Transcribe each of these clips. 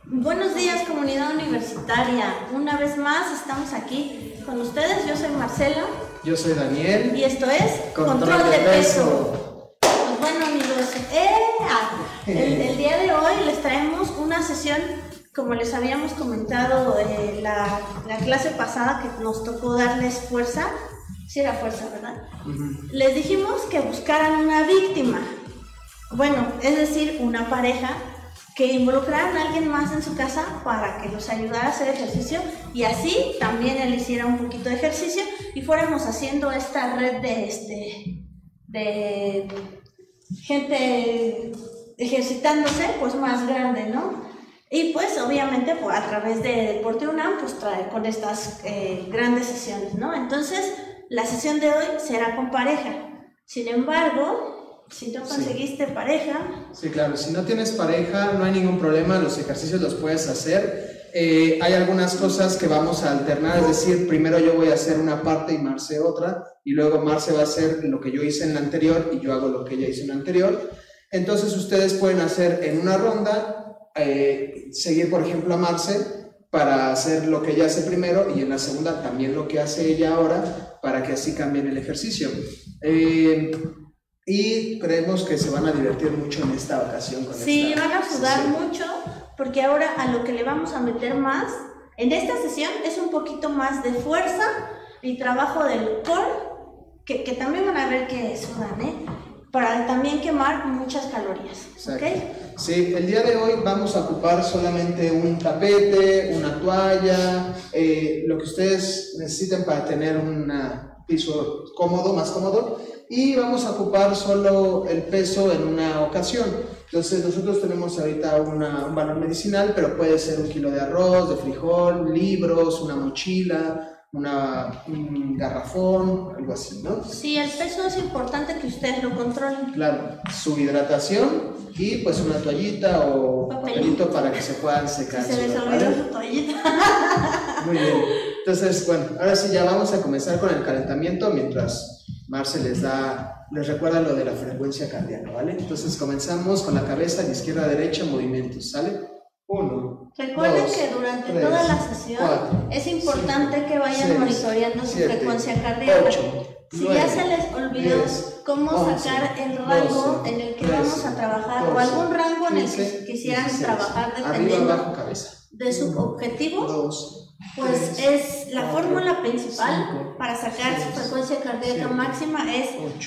Buenos días, comunidad universitaria. Una vez más estamos aquí con ustedes. Yo soy Marcela. Yo soy Daniel. Y esto es Control de Peso. Pues bueno, amigos, el día de hoy les traemos una sesión, como les habíamos comentado la clase pasada, que nos tocó darles fuerza. Sí era fuerza, ¿verdad? Les dijimos que buscaran una víctima. Bueno, es decir, una pareja que involucraran a alguien más en su casa para que los ayudara a hacer ejercicio y así también él hiciera un poquito de ejercicio y fuéramos haciendo esta red de gente ejercitándose pues más grande, ¿no? Y pues obviamente pues, a través de Deporte UNAM pues trae con estas grandes sesiones, ¿no? Entonces la sesión de hoy será con pareja. Sin embargo, si tú conseguiste pareja... Sí, claro, si no tienes pareja no hay ningún problema, los ejercicios los puedes hacer. Hay algunas cosas que vamos a alternar, es decir, primero yo voy a hacer una parte y Marce otra, y luego Marce va a hacer lo que yo hice en la anterior y yo hago lo que ella hizo en la anterior. Entonces ustedes pueden hacer en una ronda, seguir por ejemplo a Marce para hacer lo que ella hace primero y en la segunda también lo que hace ella ahora para que así cambien el ejercicio. Y creemos que se van a divertir mucho en esta ocasión con sí, van a sudar mucho, porque ahora a lo que le vamos a meter más, en esta sesión es un poquito más de fuerza y trabajo del core, que también van a ver que sudan, para también quemar muchas calorías, ¿ok? Sí, el día de hoy vamos a ocupar solamente un tapete, una toalla, lo que ustedes necesiten para tener un piso cómodo, más cómodo. Y vamos a ocupar solo el peso en una ocasión. Entonces nosotros tenemos ahorita un valor medicinal, pero puede ser 1 kilo de arroz, de frijol, libros, una mochila, un garrafón, algo así, ¿no? Sí, el peso es importante que ustedes lo controlen. Claro, su hidratación y pues una toallita o papelito para que se puedan secar. Se les olvidó su toallita. Muy bien. Entonces, bueno, ahora sí ya vamos a comenzar con el calentamiento mientras Marce les recuerda lo de la frecuencia cardíaca, ¿vale? Entonces comenzamos con la cabeza de izquierda a derecha, movimientos, ¿sale? 1, recuerden 2, que durante 3, toda la sesión 4, es importante 5, que vayan 6, monitoreando 7, su frecuencia cardíaca. 8, si 9, ya se les olvidó 10, cómo 11, sacar el rango 12, en el que 13, vamos a trabajar 14, o algún rango en el 15, que quisieran 16, trabajar arriba, dependiendo abajo, cabeza. de su objetivo, 2, pues 3, es la 4, fórmula principal 5, para sacar 6, su frecuencia cardíaca 7, máxima es 8,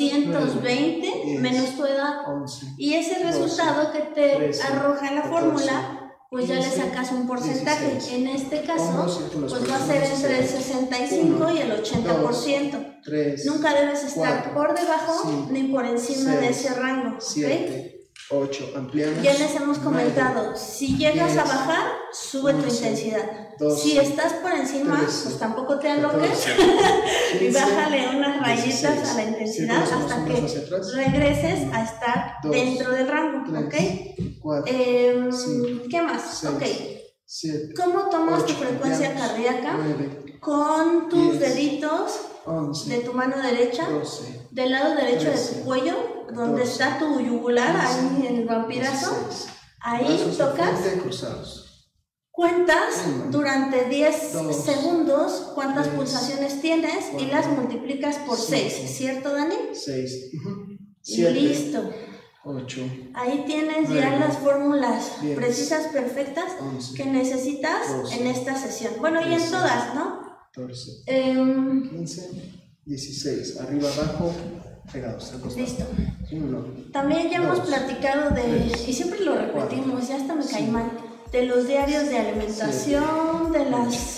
220 9, 10, menos tu edad 11, y ese 12, resultado que te 13, arroja en la 14, fórmula pues 15, ya le sacas un porcentaje. 16. En este caso, pues va a ser corazones, entre el 65 1, y el 80%. 3, Nunca debes estar 4, por debajo 5, ni por encima 6, de ese rango. 7, 8, ampliamos. Ya les hemos comentado, 9, si llegas 10, a bajar, sube 11, tu intensidad. 12, si estás por encima, 13, pues tampoco te aloques y bájale unas rayitas 16, a la intensidad hasta que regreses a estar 2, dentro del rango, 3, ¿ok? 4, 5, ¿qué más? 6, ok. 7, ¿Cómo tomas 8, tu frecuencia cardíaca? 9, con tus 10, deditos 11, de tu mano derecha, 12, del lado derecho 13, de tu cuello, donde 14, está tu yugular, 15, ahí en el vampirazo. 16, Ahí tocas, cruzados. cuentas 1, durante 10 2, segundos cuántas 3, pulsaciones tienes 4, y las multiplicas por 6, 5, ¿cierto, Dani? 6, Y 7, listo. 8, Ahí tienes 9, ya las fórmulas 10, precisas, perfectas 11, que necesitas 12, en esta sesión. Bueno, y 13, en todas, ¿no? 14, 15, 15, 16, arriba, abajo, pegados. listo. 1, También ya hemos platicado de, 3, y siempre lo repetimos, 4, ya hasta me caí 5, mal, de los diarios de alimentación, 7,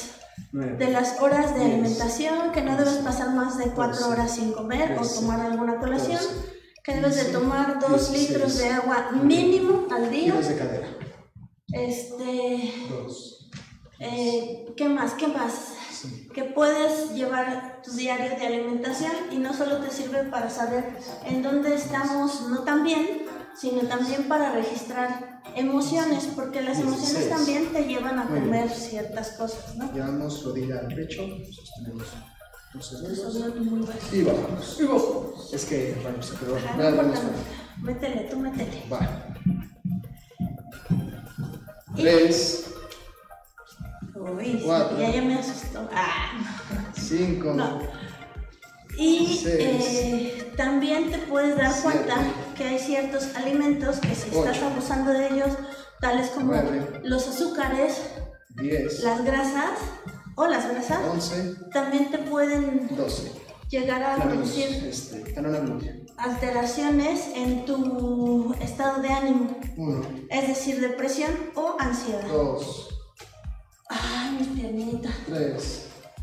de las horas de 10, alimentación, que no debes pasar más de 4 12, horas sin comer 13, o tomar alguna colación, 14, que debes de 15, tomar 2 16, litros de agua mínimo al día. giros de cadera. 2, ¿Qué más? ¿Qué más? Sí. Que puedes llevar tu diario de alimentación y no solo te sirve para saber en dónde estamos no tan bien, sino también para registrar emociones, porque las emociones 16. también te llevan a Muy comer bien. ciertas cosas, ¿no? Llevamos rodilla al pecho, sostenemos 2 Eso segundos no es muy bueno. y bajamos. Y bajamos. Es que, bueno, se quedó. Ajá, no Nada importa, más. métele, tú métele. Vale. 3. Uy, 4. ya me asustó. 5. No. Y 6, también te puedes dar 7, cuenta que hay ciertos alimentos que si 8, estás abusando de ellos, tales como 9, los azúcares, 10, las grasas o las grasas, 11, también te pueden 12. llegar a producir alteraciones en tu estado de ánimo. 1, es decir, depresión o ansiedad. 2, Ay, mis piernitas. 3,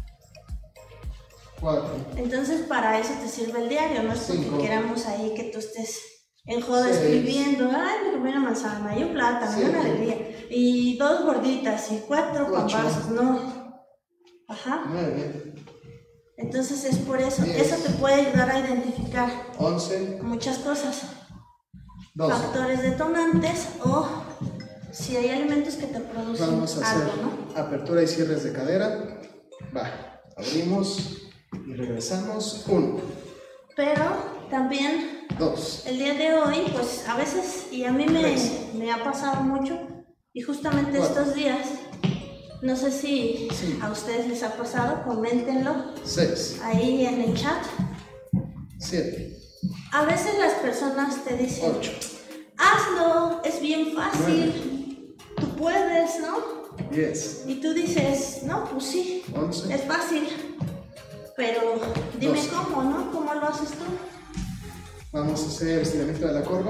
4. Entonces, para eso te sirve el diario, no es porque 5, queramos ahí que tú estés en joda 6, escribiendo, ay, me comí una manzana y un plátano y una 7, alegría, y 2 gorditas y 4 pambazos, no. Ajá. 9, Entonces es por eso, 10, eso te puede ayudar a identificar 11, muchas cosas, 12. factores detonantes o si hay alimentos que te producen Vamos a hacer algo, ¿no? apertura y cierres de cadera. Va, abrimos y regresamos. 1, Pero también 2, el día de hoy, pues a veces, y a mí me ha pasado mucho, y justamente 4, estos días, no sé si 5, a ustedes les ha pasado, coméntenlo 6, ahí en el chat. 7, A veces las personas te dicen, 8, hazlo, es bien fácil, tú puedes, ¿no? 10, Y tú dices, no, pues sí, 11, es fácil, pero dime 12. cómo, ¿no? ¿Cómo lo haces tú? Vamos a hacer estiramiento de la corva.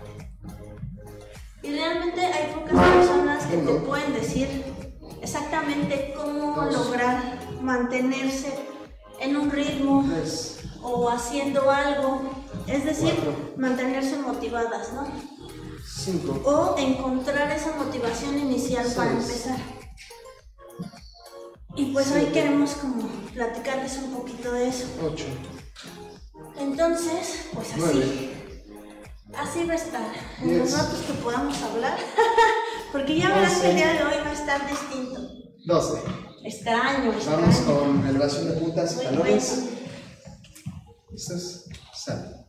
Y realmente hay pocas personas que te 1, pueden decir exactamente cómo 2, lograr mantenerse en un ritmo 3, o haciendo algo, es decir, 4, mantenerse motivadas, ¿no? 5, O encontrar esa motivación inicial para 6, empezar. Y pues hoy 7, queremos como platicarles un poquito de eso. 8, Entonces, pues así. 9, Así va a estar, en 10, los ratos que podamos hablar, porque ya verás que el día de hoy va a estar distinto. 12. Extraño. Vamos con elevación de puntas y Muy talones. bueno. Listos, sal.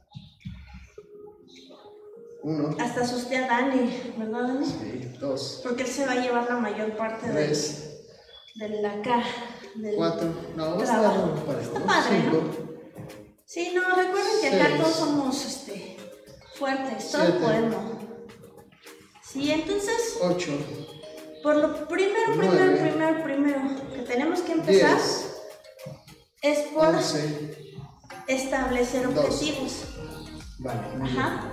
1, Hasta asusté a Dani, ¿verdad, Dani? 2, Porque él se va a llevar la mayor parte 3, de la cara. 4, no, va a trabajo. estar parejo. Está padre, 5, ¿no? Sí, no, recuerden que acá 6, todos somos fuertes, todos 7, podemos. Sí, entonces, 8, por lo primero 9, que tenemos que empezar 10, es por 11, establecer 12. objetivos. Vale, muy bien. Ajá.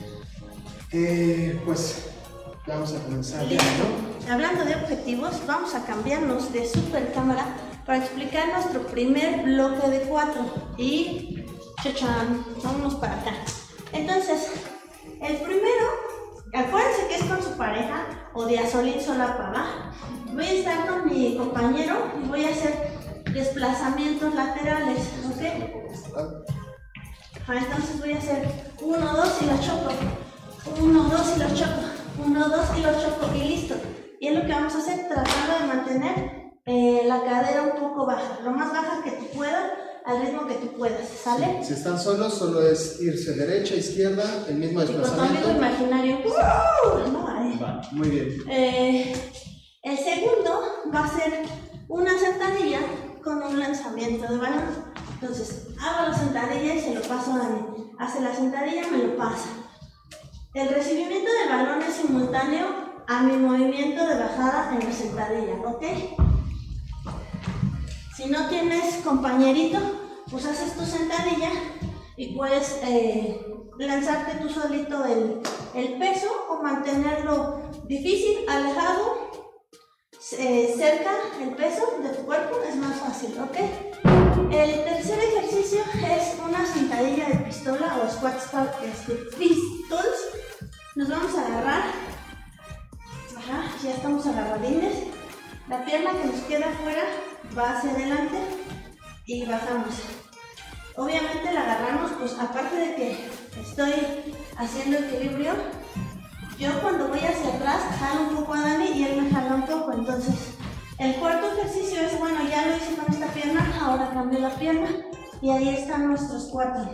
Pues vamos a comenzar ya, Listo. ¿no? Hablando de objetivos, vamos a cambiarnos de super cámara para explicar nuestro primer bloque de 4. Y chachán, vámonos para acá. Entonces, el primero, acuérdense que es con su pareja o de a solín solapa, ¿va? Voy a estar con mi compañero y voy a hacer desplazamientos laterales, ¿ok? Entonces voy a hacer 1, 2 y los choco. 1, 2 y los choco. 1, 2 y los choco y listo. Y es lo que vamos a hacer, tratando de mantener la cadera un poco baja, lo más baja que tú puedas, al ritmo que tú puedas, ¿sale? Si están solos, solo es irse derecha, izquierda, el mismo Y con tu desplazamiento. amigo imaginario. No, Va, muy bien. el segundo va a ser una sentadilla con un lanzamiento de balón. Entonces, hago la sentadilla y se lo paso a Dani. Hace la sentadilla, me lo pasa. El recibimiento del balón es simultáneo a mi movimiento de bajada en la sentadilla, ¿ok? Si no tienes compañerito, pues haces tu sentadilla y puedes lanzarte tú solito el peso o mantenerlo difícil, alejado, cerca el peso de tu cuerpo, es más fácil, ¿ok? El tercer ejercicio es una sentadilla de pistola o squat pistols. Nos vamos a agarrar, ya estamos agarradines. La pierna que nos queda afuera va hacia adelante y bajamos. Obviamente la agarramos, pues aparte de que estoy haciendo equilibrio, yo cuando voy hacia atrás jalo un poco a Dani y él me jala un poco. Entonces, el cuarto ejercicio es, bueno, ya lo hice con esta pierna, ahora cambio la pierna y ahí están nuestros 4.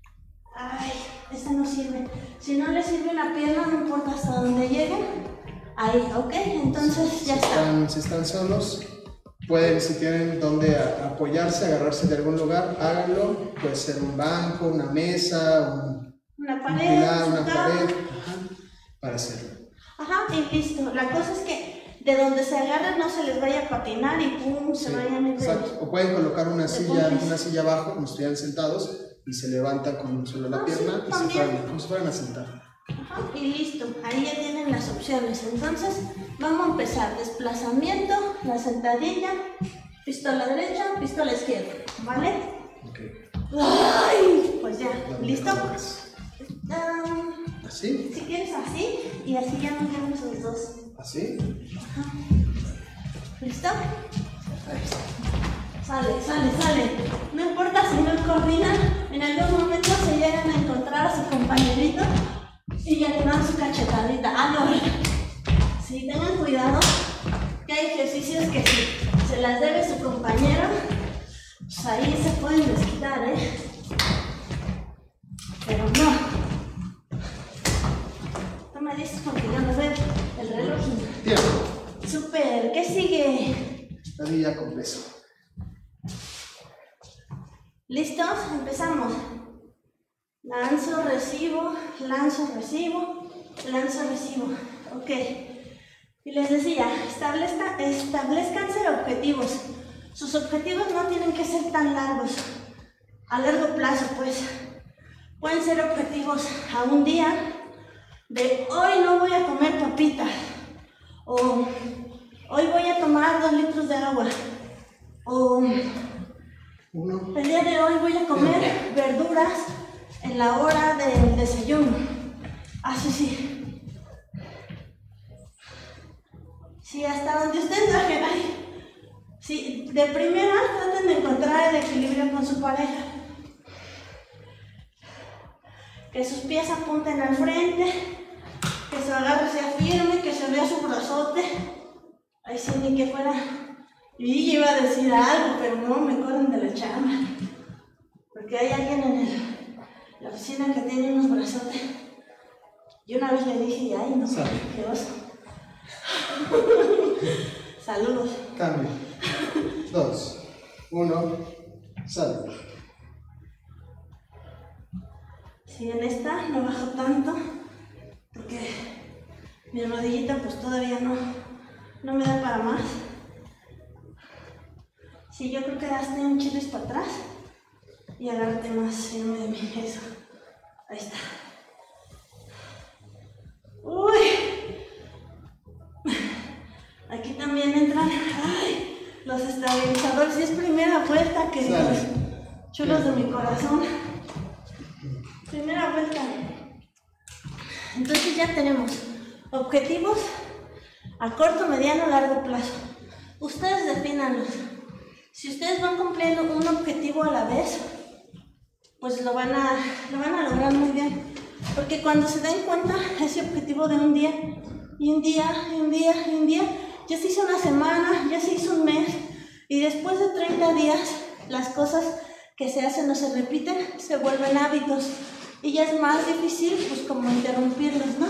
Ay, esta no sirve. Si no le sirve una pierna, no importa hasta donde lleguen, Ahí, ok, entonces ya está. Si están solos, pueden, si tienen donde apoyarse, agarrarse de algún lugar, háganlo. Puede ser un banco, una mesa, una pared, una pared, para hacerlo. Ajá, y listo. La cosa es que de donde se agarren no se les vaya a patinar y pum, se vayan a meter. Exacto. O pueden colocar una silla abajo, como estuvieran sentados, y se levantan con solo la pierna y como se fueran a sentar. Ajá, y listo, ahí ya tienen las opciones. Entonces, vamos a empezar. Desplazamiento, la sentadilla, pistola derecha, pistola izquierda, ¿vale? Ok. ¡Ay! Pues ya, ¿listo? ¿Así? Si quieres así, y así ya nos vemos los dos. ¿Así? Ajá. ¿Listo? Sale. No importa si no coordinan, en algún momento se llegan a encontrar a su compañerito y ya le dan su cachetadita. No. Sí, tengan cuidado, que hay ejercicios que si se las debe su compañero, pues ahí se pueden desquitar, Pero no. Tú me dices porque yo no veo el reloj. Tiempo. Súper, ¿qué sigue? Sentadilla con peso. ¿Listos? Empezamos. Lanzo, recibo, lanzo, recibo, lanzo, recibo. Ok. Y les decía, establezcanse objetivos. Sus objetivos no tienen que ser tan largos. A largo plazo, pues. Pueden ser objetivos a un día, de hoy no voy a comer papitas, o hoy voy a tomar 2 litros de agua, o el día de hoy voy a comer verduras en la hora del desayuno. Sí. Sí, hasta donde ustedes bajen ahí. Sí, de primera traten de encontrar el equilibrio con su pareja. Que sus pies apunten al frente, que su agarre sea firme, que se vea su brazote. Ahí sí, ni que fuera. Y iba a decir algo, pero no, me corren de la chamba. Porque hay alguien en la oficina que tiene unos brazotes. Y una vez le dije, ay, no, qué oso. Saludos. Cambio. 2, 1, sal. Sí, en esta no bajo tanto, porque mi rodillita pues todavía no me da para más. Sí, yo creo que daste un chilis para atrás y agárrate más firme de mí, eso. Ahí está. ¡Uy! Aquí también entran los estabilizadores. Y es primera vuelta, queridos chulos de mi corazón. Primera vuelta. Entonces ya tenemos objetivos a corto, mediano, largo plazo. Ustedes defínanlos. Si ustedes van cumpliendo un objetivo a la vez, pues lo van a lograr muy bien. Porque cuando se den cuenta, ese objetivo de un día, y un día, y un día, y un día, ya se hizo una semana, ya se hizo un mes, y después de 30 días, las cosas que se hacen o se repiten, se vuelven hábitos. Y ya es más difícil, pues, como interrumpirlos, ¿no?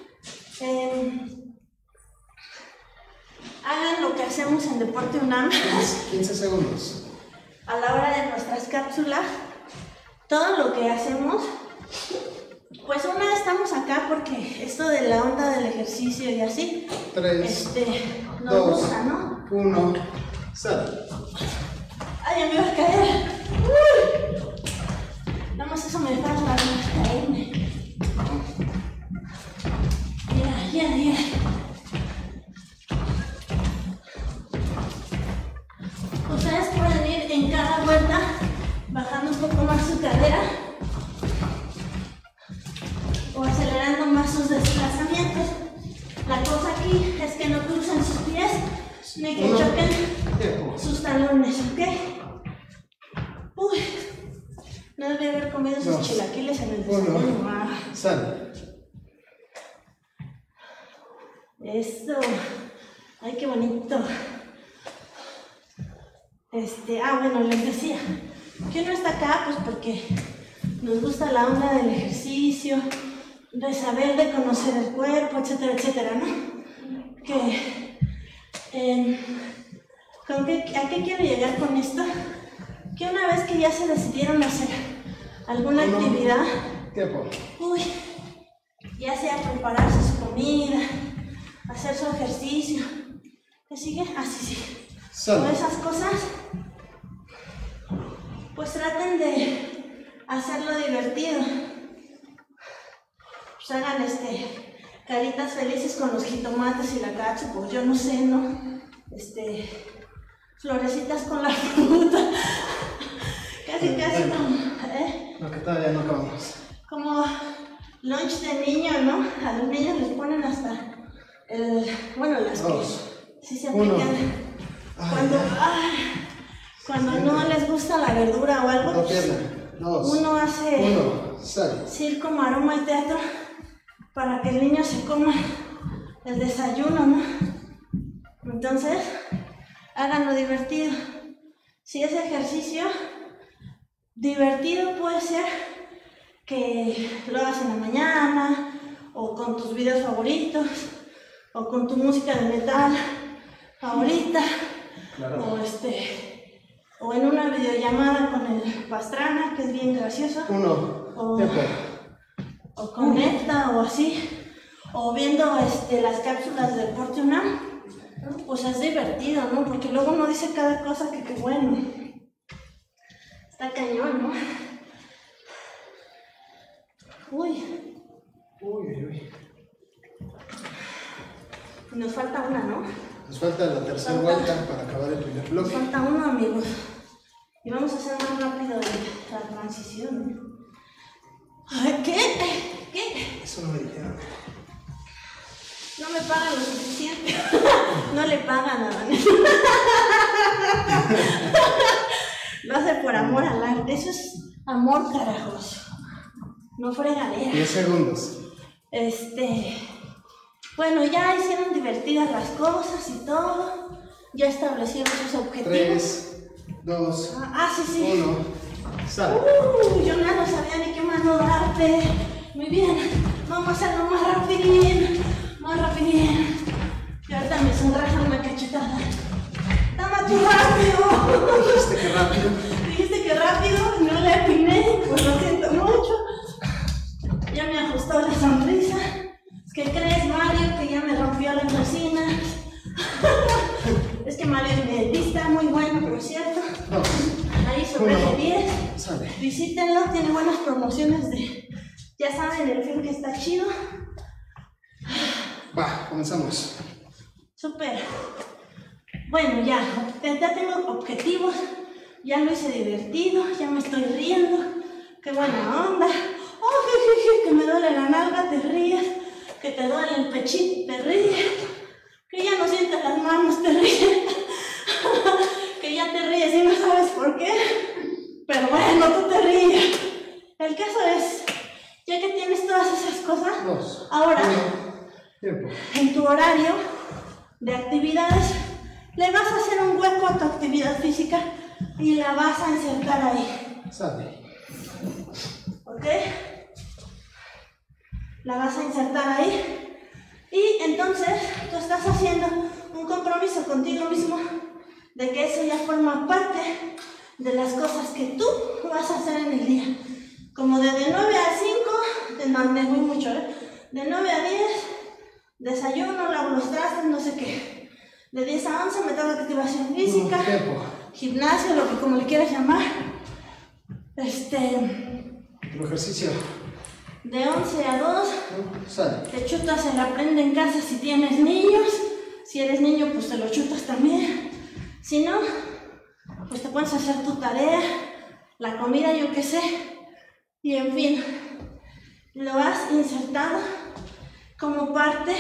Hagan lo que hacemos en Deporte UNAM. 15 segundos. A la hora de nuestras cápsulas, todo lo que hacemos, pues estamos acá porque esto de la onda del ejercicio y así, 3, nos 2, gusta, ¿no? 1, sal. Ay, me iba a caer. ¡Uy! Nada más eso me falta para caerme. Ya. Ustedes pueden ir en cada vuelta bajando un poco más su cadera o acelerando más sus desplazamientos. La cosa aquí es que no crucen sus pies ni que choquen sus talones, ¿ok? Uy, no debí haber comido esos chilaquiles en el desayuno. Sal. Eso. Ay, qué bonito. Bueno, les decía que uno está acá pues porque nos gusta la onda del ejercicio, de saber, de conocer el cuerpo, etcétera, etcétera, ¿no? que ¿a qué quiero llegar con esto? Que una vez que ya se decidieron hacer alguna actividad, ya sea prepararse su comida, hacer su ejercicio, ¿qué sigue? Así sigue. O esas cosas, pues traten de hacerlo divertido. Pues hagan caritas felices con los jitomates y la cacho, pues yo no sé, ¿no? Florecitas con la fruta. Casi como, No, que todavía no acabamos. Como lunch de niño, ¿no? A los niños les ponen hasta las que sí se aplican. Cuando no les gusta la verdura o algo, uno hace circo, maroma y teatro para que el niño se coma el desayuno, ¿no? Entonces, háganlo divertido. Si es ejercicio, divertido puede ser que lo hagas en la mañana, o con tus videos favoritos, o con tu música de metal favorita, claro. O en una videollamada con el Pastrana, que es bien gracioso, o con Neta, o así, o viendo las cápsulas de Deporte UNAM, pues es divertido, ¿no? Porque luego uno dice cada cosa que qué bueno, está cañón, ¿no? Uy. Nos falta una, ¿no? Nos falta la tercera vuelta para acabar el primer bloque. Nos falta uno, amigos. Y vamos a hacer más rápido la transición. Ay, ¿qué? Eso no me dijeron. No me pagan lo suficiente. No le pagan a Vanessa. Lo hace por amor al arte. Eso es amor, carajos. No fregadera. 10 segundos. Bueno, ya hicieron divertidas las cosas y todo. Ya establecieron sus objetivos. 3, 2, sí. 1. Sale. Yo no sabía ni qué mano darte. Muy bien. Vamos a hacerlo más rapidín. Y ahorita me sonraja una cachetada. ¡Dame tú rápido! Dijiste que rápido. No le atiné. Pues lo siento mucho. Ya me ajustó la sonrisa. ¿Qué crees, Mario? Que ya me rompió la cocina. Es que Mario es medallista, muy bueno, por cierto. Ahí sobre de 10. Visítenlo, tiene buenas promociones de... Ya saben, el film que está chido. Va, comenzamos. Súper. Bueno, ya tengo objetivos. Ya lo hice divertido, ya me estoy riendo. Qué buena onda. Oh, que me duele la nalga, te ríes. Que te duele el pechito, te ríes. Que ya no sientes las manos, te ríes. Que ya te ríes y no sabes por qué. Pero bueno, tú te ríes. El caso es, ya que tienes todas esas cosas, ahora, en tu horario de actividades, le vas a hacer un hueco a tu actividad física y la vas a insertar ahí. ¿Ok? La vas a insertar ahí. Y entonces tú estás haciendo un compromiso contigo mismo de que eso ya forma parte de las cosas que tú vas a hacer en el día. Como de 9 a 5, no me voy mucho, de 9 a 10, desayuno, lavo los trastes, no sé qué. De 10 a 11 me toca activación física, gimnasio, lo que como le quieras llamar. Tu ejercicio. De 11 a 2, te chutas el aprende en casa si tienes niños. Si eres niño, pues te lo chutas también. Si no, pues te puedes hacer tu tarea, la comida, yo qué sé. Y en fin, lo has insertado como parte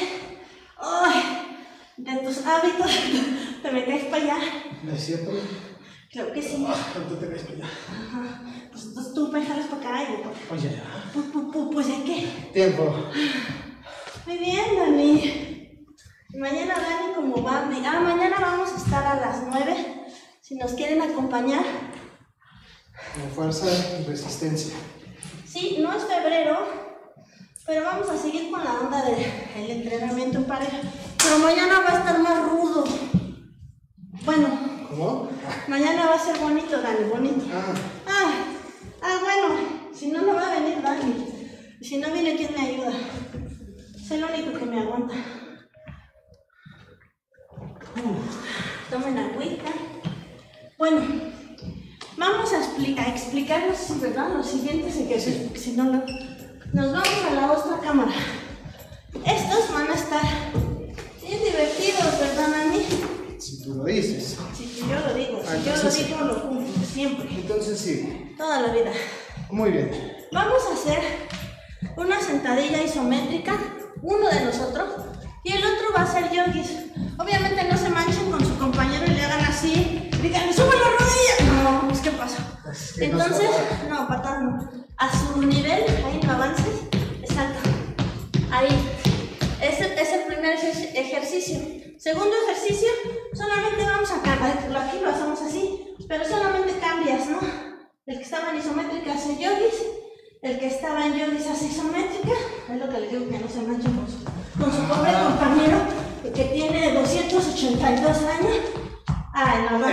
de tus hábitos. Te me caes para allá. ¿No es cierto? Creo que sí. ¿Cuánto te caes para allá? Ajá. Pues entonces tú me jalas para acá y yo. Oye, pues ¿de qué? Tiempo. Muy bien, Dani. Mañana Dani como Bambi. Mañana vamos a estar a las 9. Si nos quieren acompañar. Con fuerza y resistencia. Sí, no es febrero, pero vamos a seguir con la onda del entrenamiento en pareja. Pero mañana va a estar más rudo. Bueno. ¿Cómo? Mañana va a ser bonito, Dani, bonito. Bueno, si no, no va a venir Dani. Y si no viene, ¿quién me ayuda? Es el único que me aguanta. Tomen agüita. Bueno, vamos a explicarnos, ¿verdad? Los siguientes ejercicios. Si no, nos vamos a la otra cámara. Estos van a estar bien divertidos, ¿verdad, Dani? Si tú lo dices. Si yo lo digo, si yo lo digo, lo cumplo, siempre. Entonces sí. Toda la vida. Muy bien. Vamos a hacer una sentadilla isométrica, uno de nosotros, y el otro va a ser yogis. Obviamente no se manchen con su compañero y le hagan así, díganle, ¡sube la rodilla! No, pues ¿qué pasa? Entonces, no, patada no. A su nivel, ahí no avances, exacto. Ahí. Ese es el primer ejercicio. Segundo ejercicio, solamente vamos a cambiar, aquí lo hacemos así, pero solamente cambias, ¿no? El que estaba en isométrica hace yogis, el que estaba en yogis hace isométrica, es lo que les digo, que no se manchen con su pobre compañero que tiene 282 años. Ay, no,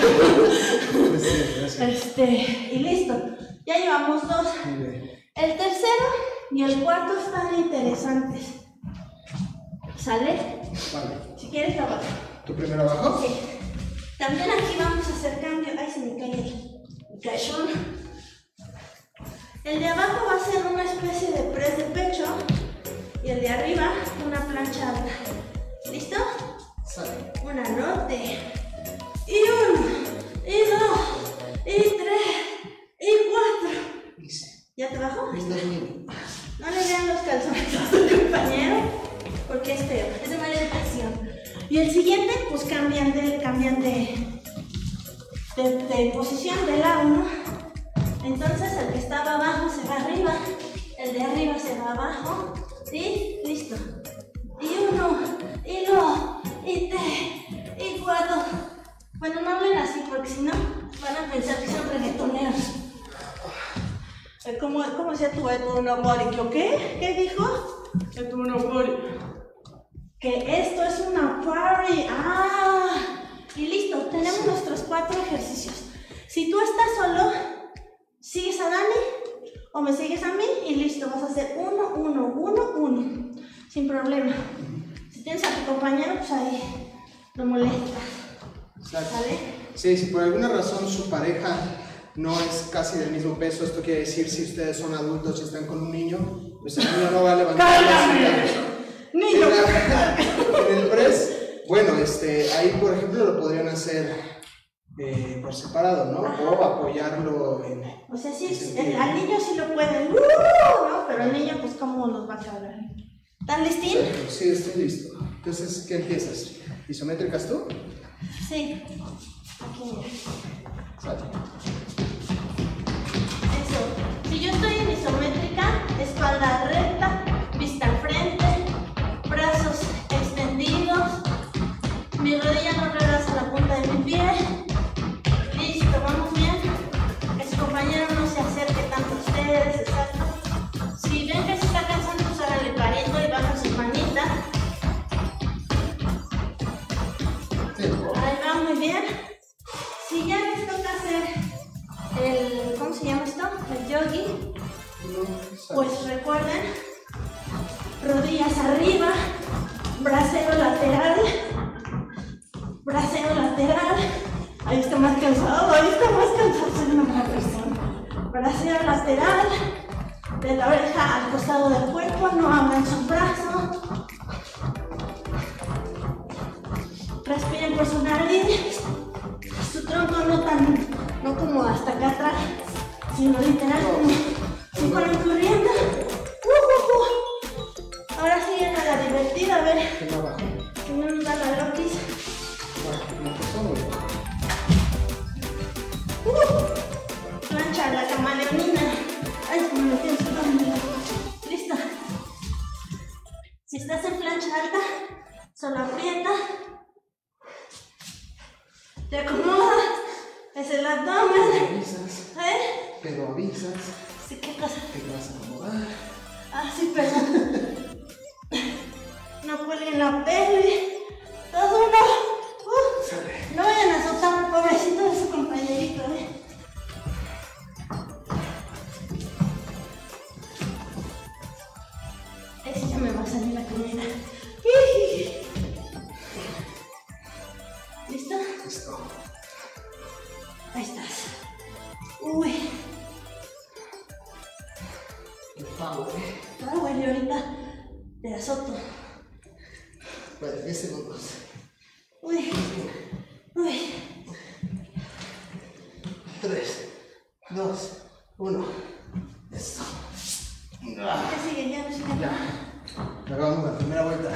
y listo, ya llevamos dos. El tercero y el cuarto están interesantes. ¿Sale? Vale. Si quieres abajo. ¿Tú primero abajo? Sí. También aquí vamos a hacer cambio. Ay, se me cae el cachón. El de abajo va a ser una especie de press de pecho y el de arriba una plancha alta. ¿Listo? Sale. Una note. Y uno, y dos, y tres, y cuatro. ¿Ya te bajó? No le vean los calzones a tu compañero, porque es feo, es de mala educación. Y el siguiente, pues cambian de posición de lado, ¿no? Entonces el que estaba abajo se va arriba, el de arriba se va abajo, ¿sí? Listo. Y uno, y dos, y tres, y cuatro. Bueno, no hablen así, porque si no, van a pensar que son reggaetoneros. ¿Cómo decía tu Monopoly? ¿Qué? ¿Qué dijo? Tu Monopoly. Que esto es una party. Y listo, tenemos nuestros 4 ejercicios. Si tú estás solo, sigues a Dani o me sigues a mí y listo, vas a hacer 1, 1, 1, 1, sin problema. Si tienes a tu compañero, pues ahí lo molestas. ¿Sale? Sí, si por alguna razón su pareja no es casi del mismo peso, esto quiere decir si ustedes son adultos y están con un niño, pues el niño no va a levantar la silla. Niño. En el press, bueno, ahí por ejemplo lo podrían hacer por separado, ¿no? O apoyarlo en... O sea, sí, al niño sí lo pueden, ¿no? Pero el niño, pues, ¿cómo nos va a cargar? ¿Están listín? Sí, estoy listo. Entonces, ¿qué empiezas? ¿Isométricas tú? Sí. Aquí, mira. Sale. Eso. Si yo estoy en isométrica, espalda recta, vista al frente, brazos extendidos, mi rodilla no rebasa la punta de mi pie. Listo, vamos bien. Que su compañero no se acerque tanto a ustedes, exacto. Si ven que se está cansando, pues háganle pariendo y bajan sus manitas. Ahí va, muy bien. Si ya les toca hacer el, ¿cómo se llama esto? El yogi. Pues recuerden, rodillas arriba, bracero lateral, ahí está más cansado, soy una mala persona. Bracero lateral, de la oreja al costado del cuerpo, no abran su brazo. Respiren por su nariz, su tronco no como hasta acá atrás, sino literal como si fueran corriendo. Ahora siguen a la divertida, a ver. Que no nos da la loquis. Plancha, la camaleonina. Ay, se me metió en su nombre. Listo. Si estás en plancha alta, solo aprieta. Te acomodas. Es el abdomen. Pero avisas. Sí, ¿qué cosa? Que te vas a acomodar. Sí, perdón. No cuelguen la peli. 2, 1. No vayan a azotar al pobrecito de su compañerito, Ese ya me va a salir la comida. ¿Listo? Listo. Ahí estás. Uy. Güey, ahorita te azoto. Vale, 10 segundos. Uy. 3, 2, 1. Eso. ¿Qué sigue? Ya no sigue. Ya. Acabamos la primera vuelta.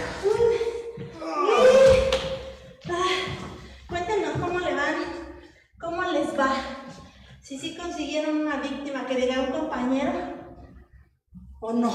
Cuéntenos cómo le van. ¿Cómo les va? Si sí consiguieron una víctima, que diga un compañero o no.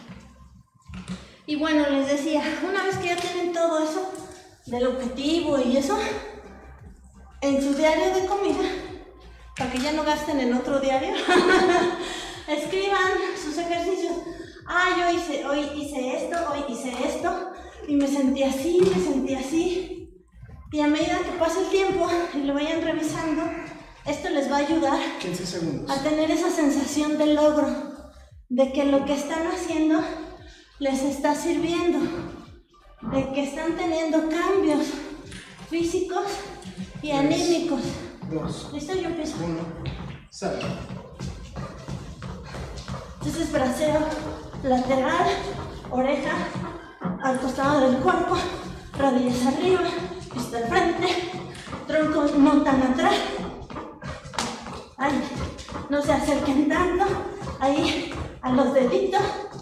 Y bueno, les decía, una vez que ya tienen todo eso del objetivo y eso, en su diario de comida, para que ya no gasten en otro diario, escriban sus ejercicios. Hoy hice esto, y me sentí así. Y a medida que pase el tiempo y lo vayan revisando, esto les va a ayudar 15 segundos. a tener esa sensación de logro, de que lo que están haciendo les está sirviendo, de que están teniendo cambios físicos y anímicos. 2. ¿Listo? Yo empiezo. 1. Sale. Entonces, braceo lateral, oreja al costado del cuerpo, rodillas arriba, pista al frente, tronco no tan atrás. Ahí, no se acerquen tanto, ahí a los deditos.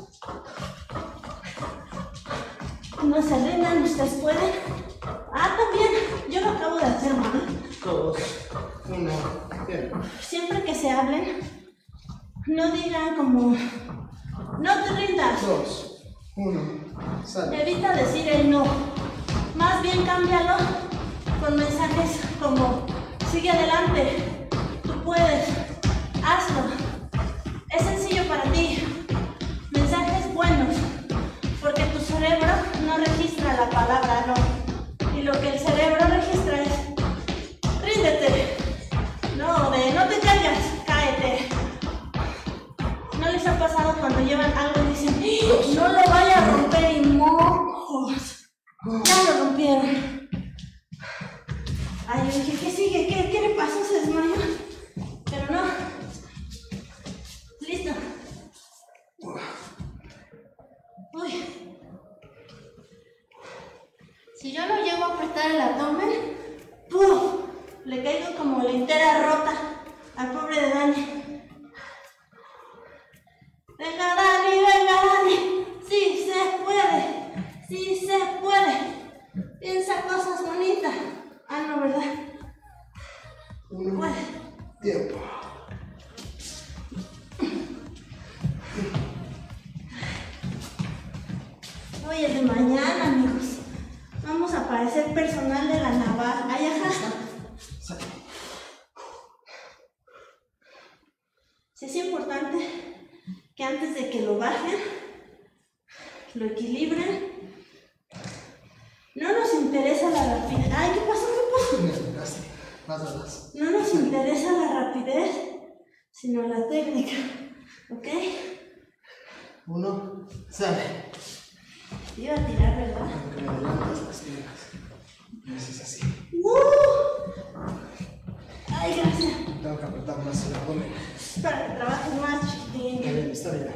No se rindan, ustedes pueden. También, yo lo acabo de hacer mal. 2, 1, bien. Siempre que se hablen, no digan como, no te rindas. 2, 1, sale. Evita decir el no. Más bien cámbialo con mensajes como, sigue adelante, tú puedes, hazlo. Es sencillo para ti. Mensajes buenos, porque tu cerebro no registra la palabra no. Y lo que el cerebro registra es, ríndete. No te caigas, cáete. ¿No les ha pasado cuando llevan algo y dicen, no lo vaya a romper y mojos? Ya lo rompieron. Ay, yo dije, ¿qué sigue? ¿Qué le pasó? Se desmayó. Pero no. Listo. Uy. Si yo no llego a apretar el abdomen, ¡puf! Le caigo como la entera rota al pobre de Dani. Venga Dani, sí se puede, piensa cosas bonitas. No, ¿verdad? 1, Puede. tiempo. Hoy es de mañana, amigos. Vamos a parecer personal de la naval. Ay, ajá. Sale. Sí, es importante que antes de que lo bajen, lo equilibren. No nos interesa la rapidez. Ay, ¿qué pasó? Más. No nos interesa la rapidez, sino la técnica. ¿Ok? 1, sale. Iba a tirar, ¿verdad? Aunque me adelantas las piernas. Me haces así. Ay, gracias. Tengo que apretar más el abdomen. Para que trabajes más, chiquitín. Está bien.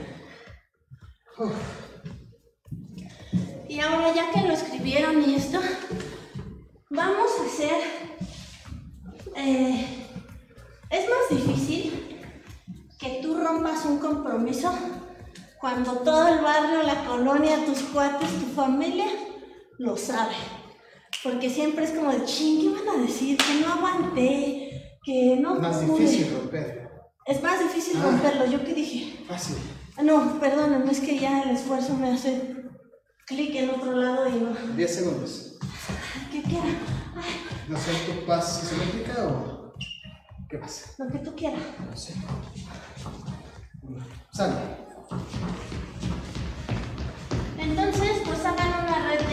Y ahora, ya que lo escribieron y esto, vamos a hacer... es más difícil que tú rompas un compromiso cuando todo el barrio, la colonia, tus cuates, tu familia lo sabe. Porque siempre es como de, ching, ¿qué van a decir? Que no aguanté, que no pude. Es más difícil romper. Es más difícil romperlo. ¿Yo qué dije? Fácil. No, perdónenme, es que ya el esfuerzo me hace clic en otro lado y no. 10 segundos. ¿Qué quieras? No sé, ¿tu paz se complica o qué pasa? Lo que tú quieras. No sé. Sale. Entonces, pues hagan una red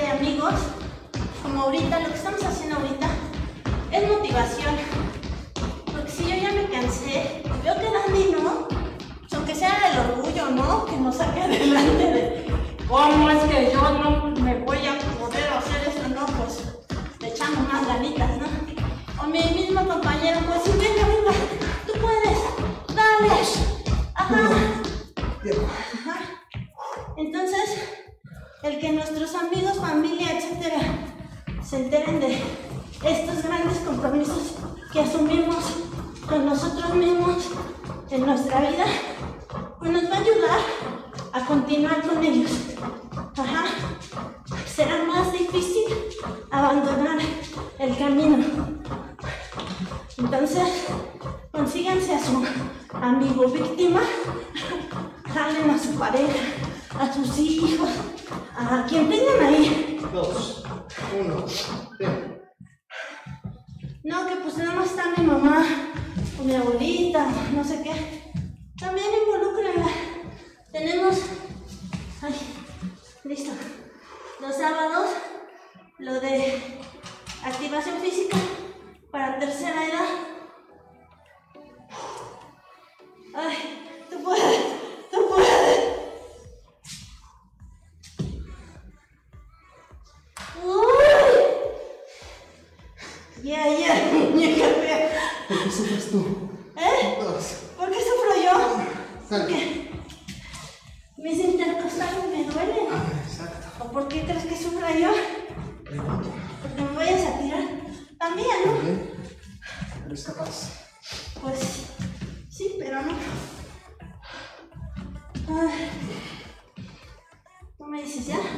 amigos, como ahorita, lo que estamos haciendo ahorita, es motivación. Porque si yo ya me cansé, veo que Dani no, pues aunque sea del orgullo, ¿no? Que nos saque adelante de cómo es que yo no me voy a poder hacer esto, ¿no? Pues le echamos más ganitas, ¿no? O mi mismo compañero, pues sí, venga, tú puedes, dale, ajá. Entonces, el que nuestros amigos, familia, etcétera, se enteren de estos grandes compromisos que asumimos con nosotros mismos en nuestra vida, pues nos va a ayudar a continuar con ellos. Ajá. Será más difícil abandonar el camino. Entonces, consíganse a su amigo víctima, jalen a su pareja, a sus hijos, a quien tengan ahí. 2, 1, No, que pues nada más está mi mamá o mi abuelita, no sé qué. También involúcrenla. Tenemos, listo, los sábados, lo de activación física para tercera edad. Tú puedes, tú puedes. Muñeca fea. ¿Por qué sufres tú? ¿Por qué sufro yo? Porque mis intercostales me duelen. Exacto. ¿O por qué crees que sufra yo? Pregunto. Porque me vayas a tirar. También, ¿no? ¿Eres capaz? Pues sí, pero no. ¿Tú me dices ya?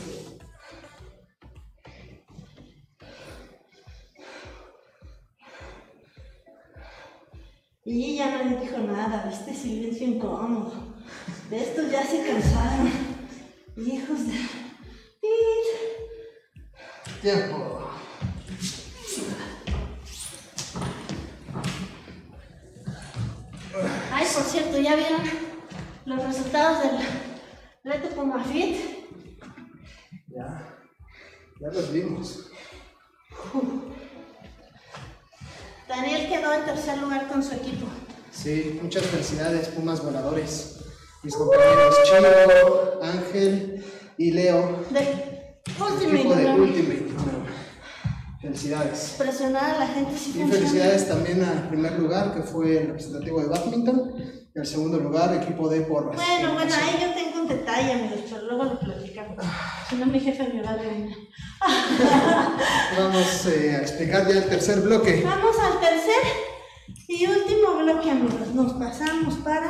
Y ya nadie dijo nada, este silencio incómodo. De estos ya se cansaron. Hijos de... Tiempo. Ay, por cierto, ¿ya vieron los resultados del reto Pumafit? Ya los vimos. Daniel quedó en tercer lugar con su equipo. Sí, muchas felicidades, Pumas voladores. Mis compañeros Chino, Ángel y Leo. De Equipo de Ultimate. Felicidades. Presionar a la gente si Y felicidades también al primer lugar, que fue el representativo de badminton. Y al segundo lugar, equipo de porras. Bueno, ahí yo tengo un detalle, amigos, pero luego lo platicamos. Si no, mi jefe me va a reunir. Vamos a explicar ya el tercer bloque. Vamos al tercer y último bloque, amigos. Nos pasamos para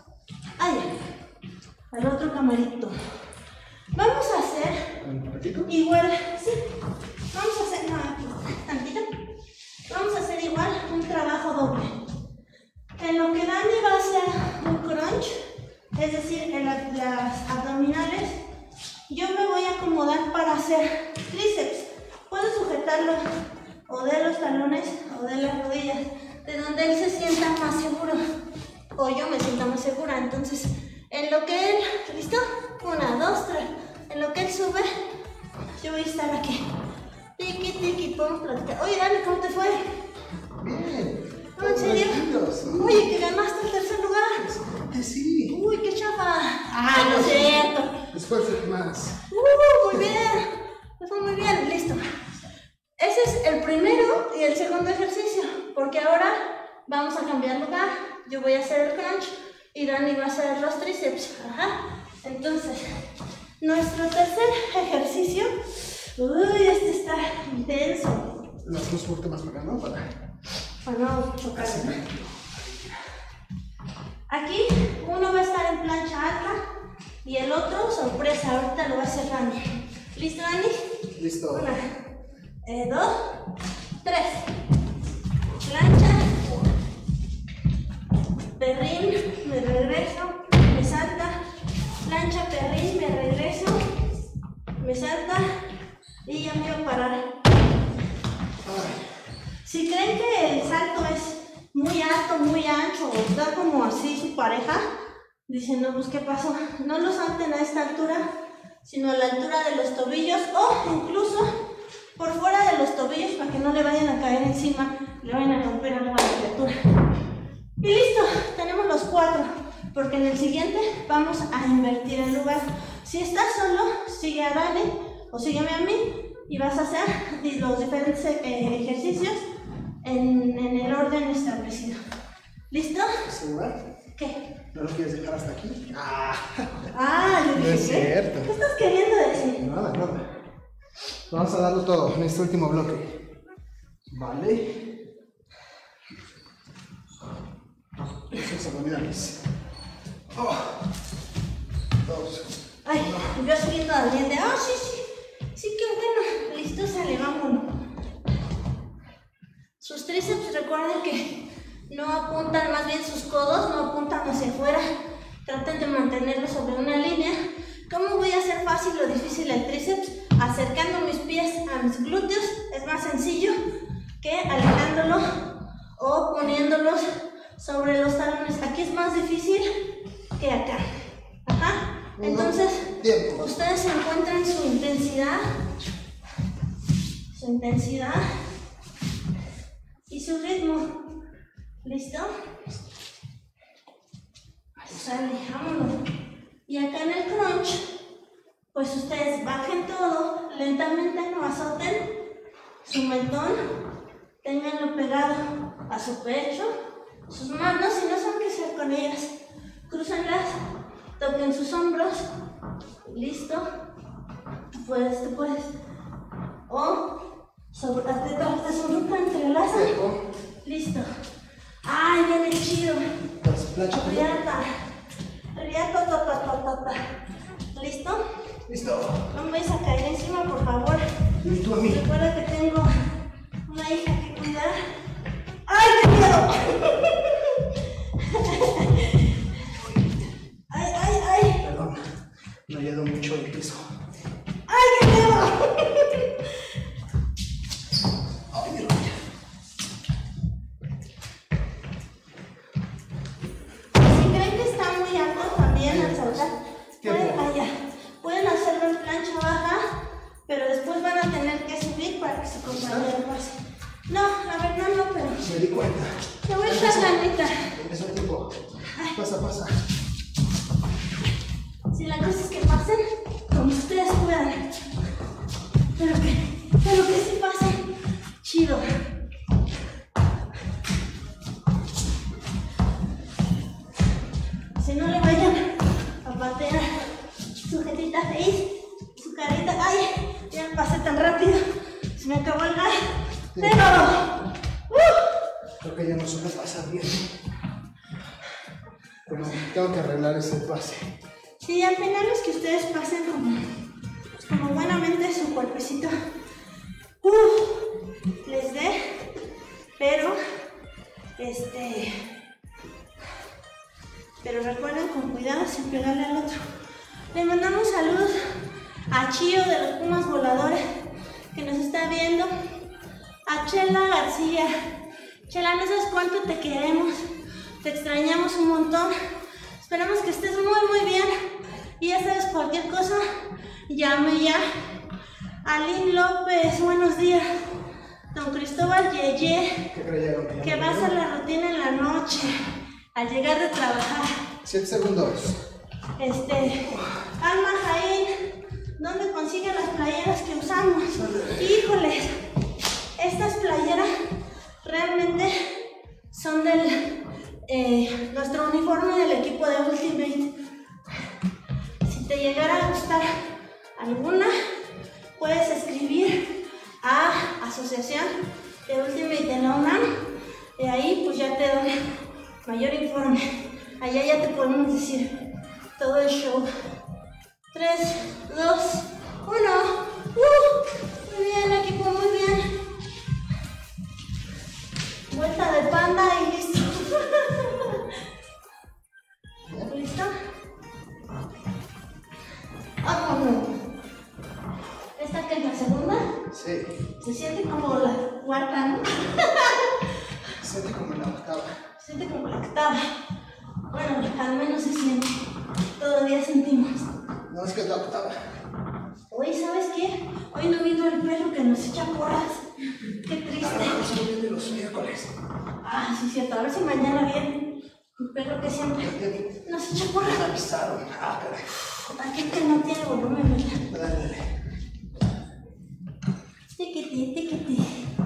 al otro camarito. Vamos a hacer ¿Un ratito? igual, sí. Vamos a hacer, tantito. Vamos a hacer igual un trabajo doble. En lo que Dani va a hacer un crunch, es decir, en las abdominales, yo me voy a acomodar para hacer tríceps. Puedo sujetarlo o de los talones o de las rodillas, de donde él se sienta más seguro o yo me sienta más segura. Entonces, en lo que él, ¿listo? 1, 2, 3. En lo que él sube, yo voy a estar aquí. Tiki, tiki, podemos platicar. Oye, Dani, ¿cómo te fue? Bien. ¿En serio? Oye, que ganaste el tercer lugar. Que sí. Uy, qué chafa. No es cierto. Esfuerzo más. Muy bien. Me fue muy bien. Listo. Ese es el primero y el segundo ejercicio. Porque ahora vamos a cambiar lugar. Yo voy a hacer el crunch y Dani va a hacer los tríceps. Entonces, nuestro tercer ejercicio. Uy, este está intenso. Lo hacemos un poquito más para acá, ¿no? Para no chocar. Aquí uno va a estar en plancha alta y el otro, sorpresa, ahorita lo va a hacer Dani. ¿Listo, Dani? Listo. 1, 2, 3. Plancha. Perrín, me regreso, me salta. Plancha, perrín, me regreso, me salta y ya me voy a parar. Si creen que el salto es muy alto, muy ancho, o está como así su pareja, dicen, no, pues ¿qué pasó? No lo salten a esta altura, sino a la altura de los tobillos o incluso por fuera de los tobillos para que no le vayan a caer encima, le vayan a romper algo a la criatura. Y listo, tenemos los 4, porque en el siguiente vamos a invertir el lugar. Si estás solo, sigue a Dani o sígueme a mí y vas a hacer los diferentes ejercicios en el orden establecido. ¿Listo? ¿Segura? ¿Qué? ¿No lo quieres dejar hasta aquí? Yo dije, no es cierto. ¿qué estás queriendo decir? Nada. Vamos a darlo todo en este último bloque. Vale. Esos abdominales. 2. Ay, yo subiendo al diente. Sí, qué bueno. Listo, sale, vámonos. Sus tríceps, recuerden que no apuntan, más bien sus codos no apuntan hacia afuera. Traten de mantenerlos sobre una línea. ¿Cómo voy a hacer fácil o difícil el tríceps? Acercando mis pies a mis glúteos. Es más sencillo que alejándolo o poniéndolos sobre los talones. Aquí es más difícil que acá. Ajá. Entonces, ustedes encuentran su intensidad y su ritmo. ¿Listo? Sale, vámonos. Y acá en el crunch, pues ustedes bajen todo lentamente, no azoten su mentón, ténganlo pegado a su pecho, sus manos, si no saben qué hacer con ellas, crúcenlas, toquen sus hombros. ¿Listo? Tú puedes. O te su nuca, entrelaza. Listo. ¡Ay, viene chido! Riata. ¿Listo? Listo. No me vais a caer encima, por favor. Y tú a mí. Recuerda que tengo una hija que cuidar. ¡Ay, qué miedo! ¡Ay! Perdón, no llego mucho el piso. ¡Ay, qué miedo! Ay, mi rodilla. Si creen que está muy alto también al saltar, pueden hacerlo en plancha baja, pero después van a tener que subir para que su compañero pase. No, a ver, no, pero... Me di cuenta. Te voy a echar la neta. Empezó el tiempo. Pasa. Si la cosa es que pasen como ustedes puedan, pero que sí pasen chido. Si no le vayan a patear su jetita face, su carita. ¡Ay! Ya pasé tan rápido, se me acabó el gas. ¡Pero! Creo que ya no suele pasar bien. Pero tengo que arreglar ese pase. Sí, al final es que ustedes pasen como buenamente su cuerpecito les dé, pero recuerden con cuidado sin pegarle al otro. Le mandamos saludos a Chío de los Pumas Voladores que nos está viendo, a Chela García. Chela, no sabes cuánto te queremos, te extrañamos un montón. Esperamos que estés muy bien. Y ya sabes, cualquier cosa, llame ya. Aline López, buenos días. Don Cristóbal Yeye, que va a hacer la rutina en la noche, al llegar de trabajar. 7 segundos. Alma Jaén, ¿dónde consiguen las playeras que usamos? Híjoles, estas playeras realmente son del nuestro uniforme del equipo de Ultimate. Si te llegara a gustar alguna, puedes escribir a Asociación de Ultimate de la UNAM, y ahí pues ya te doy mayor informe. Allá ya te podemos decir todo el show. 3, 2, 1. Muy bien, equipo, muy bien. Vuelta de panda y listo. ¿Listo? Vámonos. ¿Esta que es la segunda? Sí. Se siente como la cuarta, ¿no? Se siente como la octava. Se siente como la octava. Bueno, al menos se siente. Todavía sentimos. No, es que es la octava. Qué triste. Solo viene los miércoles. Ah, sí, cierto. A ver si mañana viene. Pero que siempre nos echa porra. Me avisaron. Ah, caray. Aquí que no tiene volumen, ¿verdad? Dale. Tiquiti, tiquiti.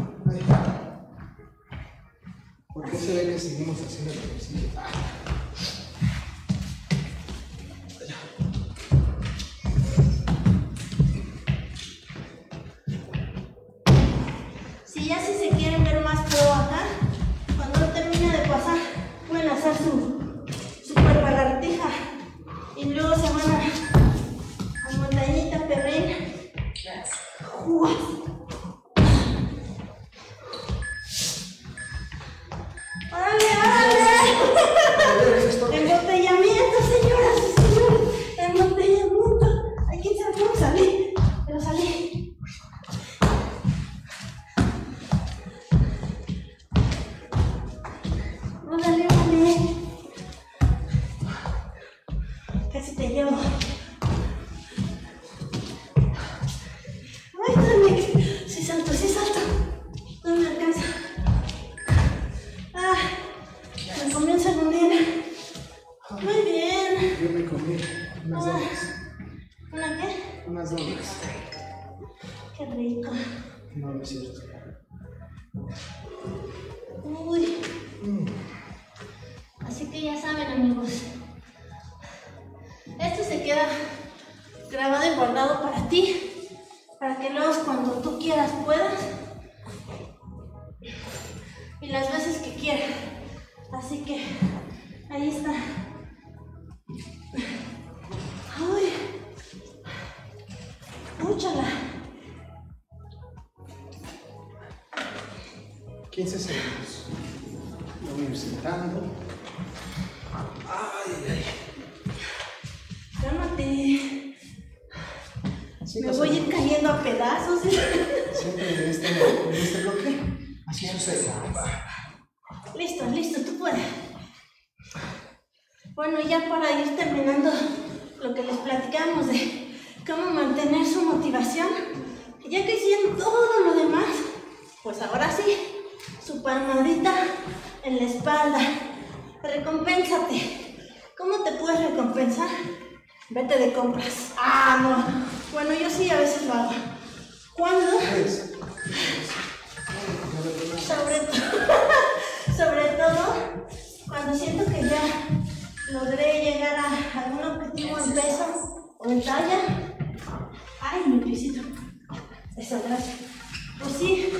¿Por qué se ve que seguimos haciendo el ejercicio? Si ya si se quieren ver más pro acá, cuando termine de pasar, pueden hacer su super lagartija y luego se van a montañita perrina. ¡Órale, órale! Embotellamiento, señoras y señores. Embotellamiento. Hay que saber cómo salir. Pero salí. Órale, órale. Casi te llevo. Ay, dame. Sí salto, sí salto. No me alcanza. Ah, me comí un segundín. Muy bien. Yo me comí unas donas. ¿Una qué? Unas donas. Qué rico. No, no es cierto. Uy. Así que ya saben, amigos. Esto se queda grabado y guardado para ti, para que luego cuando tú quieras puedas y las veces que quieras. Así que ahí está. Uy. Úchala. 15 segundos. Lo voy a ir sentando. Ay, ay. Cálmate. Sí, Me voy a ir cayendo a pedazos. Siempre en este bloque. Así sucede. Listo, listo, tú puedes. Bueno, ya para ir terminando lo que les platicamos de cómo mantener su motivación, ya que hicieron todo lo demás, pues ahora sí, su palmadita en la espalda. Recompénsate. ¿Cómo te puedes recompensar? Vete de compras. Ah, no. Bueno, yo sí a veces lo hago. ¿Cuándo? Sobre todo, cuando siento que ya logré llegar a algún objetivo en peso o en talla. Ay, mi piecito. Eso, gracias. Pues sí.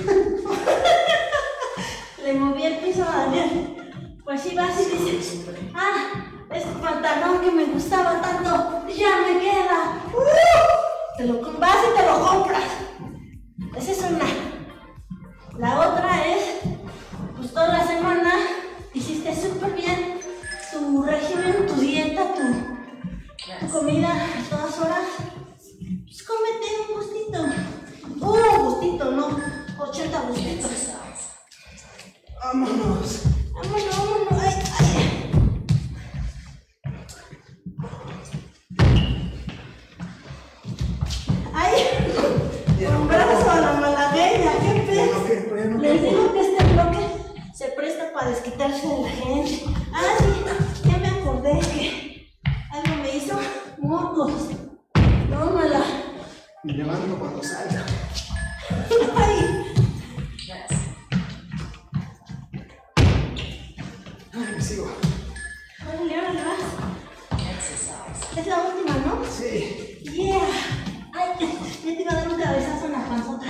Le moví el piso a Daniel. Pues sí vas y dices, este pantalón que me gustaba tanto, ya me queda. Te lo vas y te lo compras. Esa es una. La otra es, pues toda la semana hiciste súper bien tu régimen, tu dieta, tu comida a todas horas. Pues cómete un gustito. Un gustito, no 80 gustitos. Vámonos. Vámonos, vámonos. Ay, ay. Ay, con brazo a la malagueña, qué pedo. Les digo que este bloque se presta para desquitarse de la gente. Ah, sí, ya me acordé que algo me hizo mocos. Tómala. Me levanto cuando salga. Ay. Ay, me sigo. Órale, órale, vas. Es la última, ¿no? Sí. Yeah. Ay, ya te iba a dar un cabezazo en la panzota.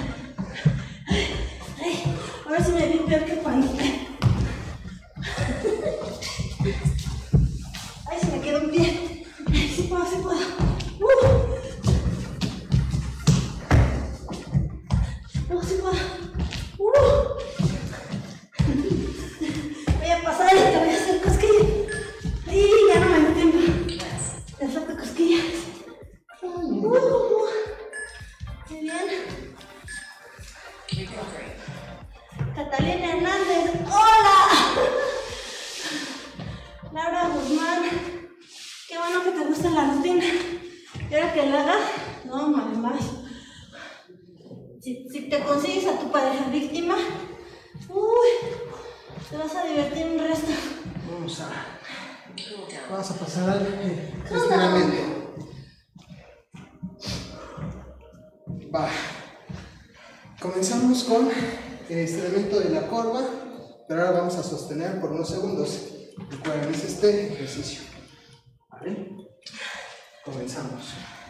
Ay, ahora sí me vi peor que Juanita. Ay, se me quedó un pie. Ay, sí puedo, sí puedo. No, sí puedo. Voy a pasar y te voy a hacer cosquillas. Y ya no me entiendo. Te falta cosquillas. Muy bien. Catalina Hernández, ¡hola! Laura Guzmán, qué bueno que te gusta la rutina. ¿Quiero que la haga? No, más. Si te consigues a tu pareja víctima, uy, te vas a divertir un resto. Vamos a pasar al estiramiento. Va. Comenzamos con el estiramiento de la corva, pero ahora vamos a sostener por unos segundos. Recuerden, es este ejercicio. ¿Vale? Comenzamos.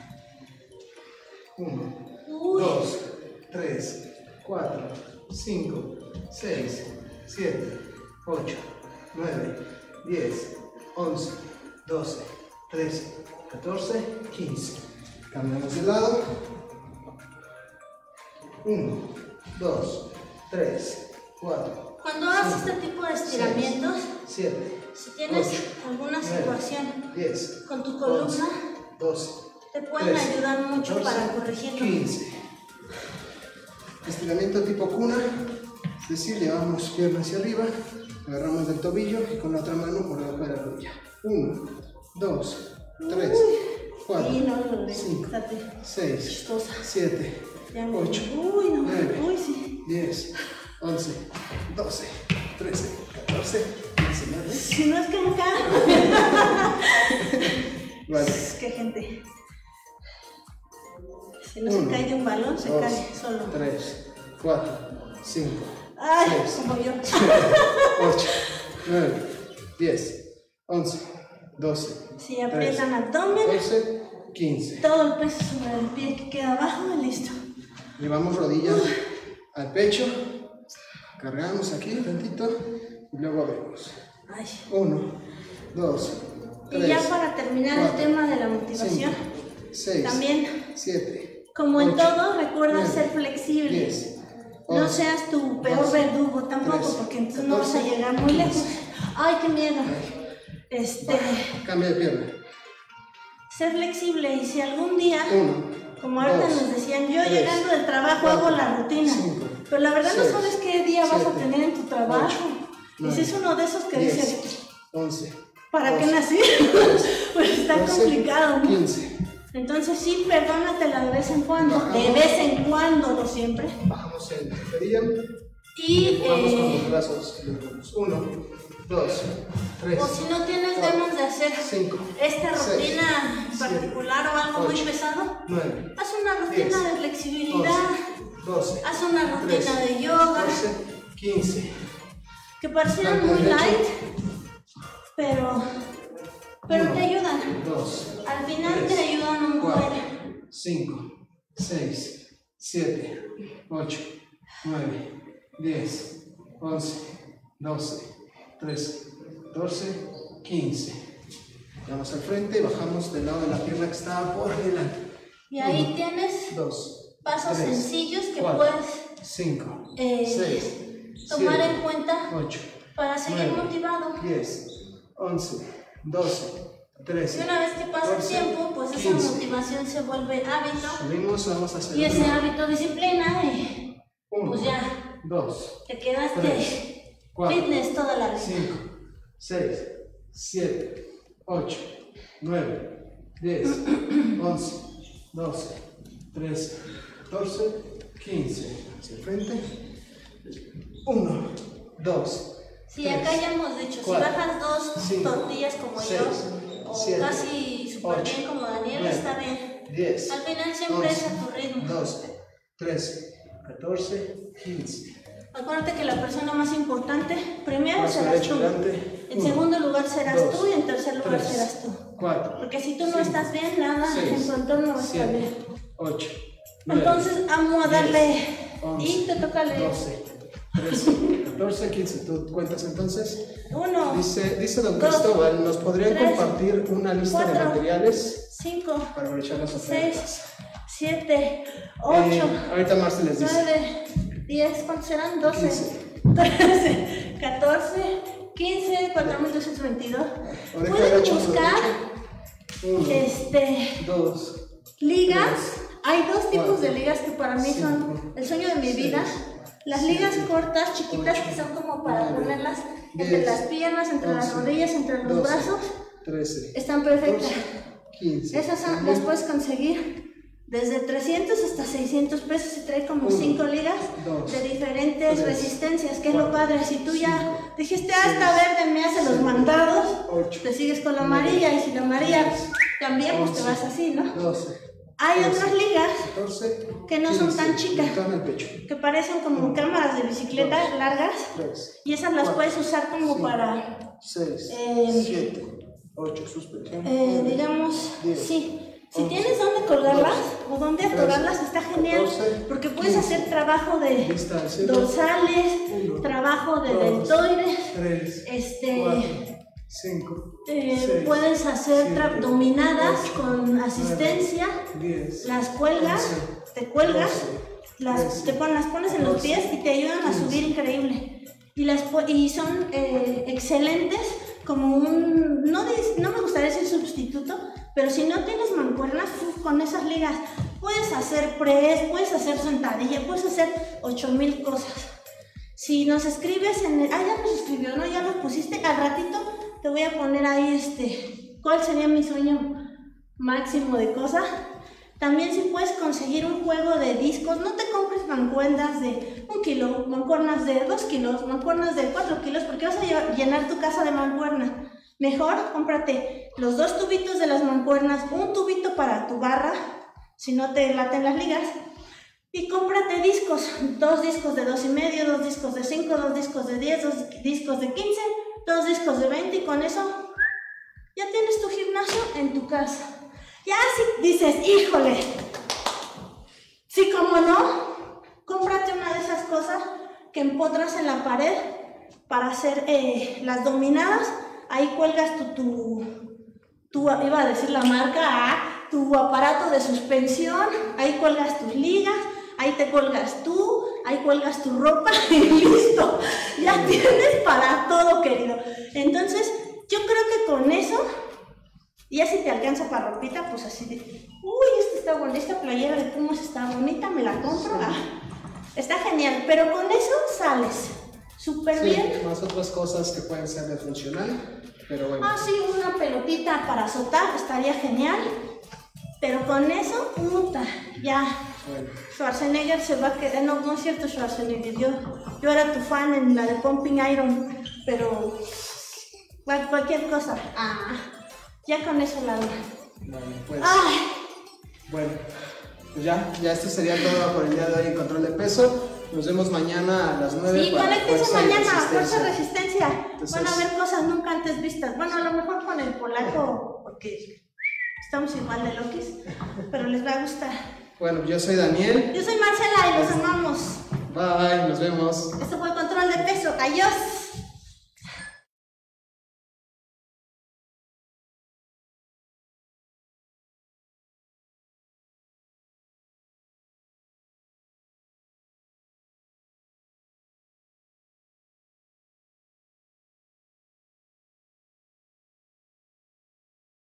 1, 2, 3, 4, 5, 6, 7, 8, 9, 10, 11, 12, 13, 14, 15. Cambiamos de lado. 1, 2, 3, 4. Cuando hagas este tipo de estiramientos, 7, si tienes 8, alguna 9, situación 10, con tu columna, 11, 12, te pueden 13, ayudar mucho 14, para corregirlo. 15. Estiramiento tipo cuna, es decir, llevamos pierna hacia arriba, agarramos del tobillo y con la otra mano por debajo de la rodilla. 1, 2, 3, 4, 5, 6, 7, 8, 9, 10, 11, 12, 13, 14, 15. Si no es que me cae. Vale. Qué gente. Si no se cae de un balón, se cae solo. 3, 4, 5, Ay, 6, como yo. 8, 9, 10, 11, 12. Si aprietan abdomen, 14, 15. todo el peso sobre el pie que queda abajo y listo. Llevamos rodilla al pecho, cargamos aquí tantito y luego abrimos. 1, 2, 3. Y ya para terminar 4, el tema de la motivación, 5, 6, también, 7, como en 8, todo, recuerda 9, ser flexible. 10, No 11, seas tu peor 12, verdugo tampoco, 13, porque entonces no vas a 14, llegar muy 15. lejos. Ay, qué miedo. Cambio de pierna. Ser flexible, y si algún día, 1, como ahorita 2, nos decían, yo 3, llegando del trabajo 4, hago la rutina, 5, pero la verdad 6, no sabes qué día vas a 7, tener en tu trabajo. 8, Y si es uno de esos que 10, dices, 11, ¿para qué 12, nací? Pues está 13, complicado, ¿no? 15. Entonces sí, perdónatela de vez en cuando, Bajamos. de vez en cuando, no siempre. Bajamos en feria Y vamos con los brazos. 1, 2, 3. o si no tienes 4, ganas de hacer 5, esta 6, rutina en 7, particular o algo muy 8, pesado, 9, haz una rutina 10, de flexibilidad, 12, haz una rutina de yoga, 14, 15. que parecieran Banca muy derecha. light, pero te ayudan. 2, Al final 3, te ayudan un 4, buen. 5, 6, 7, 8, 9, 10, 11, 12, 13, 14, 15. Vamos al frente y bajamos del lado de la pierna que estaba por delante. Y ahí tienes 2, pasos 3, sencillos que 4, puedes 5, 6, 6, tomar 7, en cuenta 8, para seguir 9, motivado. 10, 11, 12, 13. Y una vez que pasa el 14, tiempo, pues 15. esa motivación se vuelve hábito. Subimos, vamos a hacer Y ese hábito disciplina y 1, pues ya 2, te quedaste 3, 4, fitness toda la vida. 5, 6, 7, 8, 9, 10, 11, 12, 13, 14, 15. Hacia el frente. 1, 2. Sí, acá ya hemos dicho, 4, si bajas 2 5, tortillas como 6, yo, o 7, casi súper 8, bien como Daniel, 9, está bien. 10. Al final siempre es a tu ritmo. 12, 13, 14, 15. Acuérdate que la persona más importante, primero Brazo serás derecho tú, delante. en 1, segundo lugar serás 2, tú y en tercer lugar 3, serás tú. 4. Porque si tú no estás bien, nada 6, en tu entorno va a estar 7, bien. 8, 9, Entonces, amo a darle 11, y te toca leer. 12, 13, 14, 15. ¿Tú cuentas entonces? 1, Dice don 2, Cristóbal, ¿nos podrían 3, compartir una lista de 4, materiales 5, para aprovechar las 6, ofertas? 7, 8, Ahorita Marce les dice. 9, 10, ¿cuántos serán? 12, 15. 13, 14, 15, 4222. Oreja Pueden derecha, buscar 1, 2, ligas. 3, Hay dos tipos 4, de ligas que para mí son 5, el sueño de mi 6, vida. Las 7, ligas cortas, chiquitas, 8, que son como para 9, ponerlas 10, entre las piernas, entre las 11, rodillas, entre los 12, brazos, 13, están perfectas. 14, 15. Esas las puedes conseguir desde 300 hasta 600 pesos y trae como 5 ligas de diferentes resistencias, que es lo padre. Si tú ya dijiste, esta verde me hace los mandados, te sigues con la amarilla, y si la amarilla también, pues te vas así, ¿no? 12. Hay otras ligas 14, que no son tan chicas, pecho. que parecen como cámaras de bicicleta largas, 3, y esas las 4, puedes usar como 5, para 6, 7, 8, suspensión. Digamos, 10, sí. Si 11, tienes dónde colgarlas 12, o dónde atorarlas, está genial, 14, porque puedes 15, hacer trabajo de distancia, dorsales, 1, trabajo de 2, deltoides, 3, 4, 5, 6, puedes hacer 7, dominadas 8, con asistencia, 10, las cuelgas, 11, te cuelgas, 12, las pones en los pies y te ayudan a subir increíble. Y son excelentes como un, no me gustaría decir sustituto, pero si no tienes mancuernas, con esas ligas puedes hacer press, puedes hacer sentadilla, puedes hacer 8000 cosas. Si nos escribes ya nos escribió, ¿no? Ya nos pusiste, al ratito te voy a poner ahí ¿cuál sería mi sueño máximo de cosas? También si puedes conseguir un juego de discos, no te compres mancuernas de 1 kilo, mancuernas de 2 kilos, mancuernas de 4 kilos, porque vas a llenar tu casa de mancuernas. Mejor cómprate los 2 tubitos de las mancuernas, un tubito para tu barra, si no te laten las ligas, y cómprate discos, 2 discos de 2,5, 2 discos de 5, 2 discos de 10, 2 discos de 15, 2 discos de 20, y con eso ya tienes tu gimnasio en tu casa. Ya si dices, híjole, sí, como no, cómprate una de esas cosas que empotras en la pared para hacer las dominadas. Ahí cuelgas tu iba a decir la marca, tu aparato de suspensión, ahí cuelgas tus ligas, ahí te cuelgas tú, ahí cuelgas tu ropa y listo, ya tienes para todo, querido. Entonces, yo creo que con eso, ya si te alcanza para ropita, pues así de, esta está bonita, esta playera de Pumas está bonita, me la compro, está genial, pero con eso sales súper bien. Más otras cosas que pueden ser de funcional, pero bueno. Sí, una pelotita para azotar, estaría genial, pero con eso, ya. Bueno. Schwarzenegger se va a quedar, no es cierto Schwarzenegger, yo era tu fan en la de Pumping Iron, pero cualquier cosa, ya con eso la verdad. Bueno, pues ya esto sería todo por el día de hoy en Control de Peso. Nos vemos mañana a las 9. Sí, conéctense mañana, Fuerza Resistencia. Van a ver cosas nunca antes vistas. Bueno, a lo mejor con el polaco, porque estamos igual de loquis, pero les va a gustar. Bueno, yo soy Daniel. Yo soy Marcela y los amamos. Bye, nos vemos. Esto fue Control de Peso. Adiós.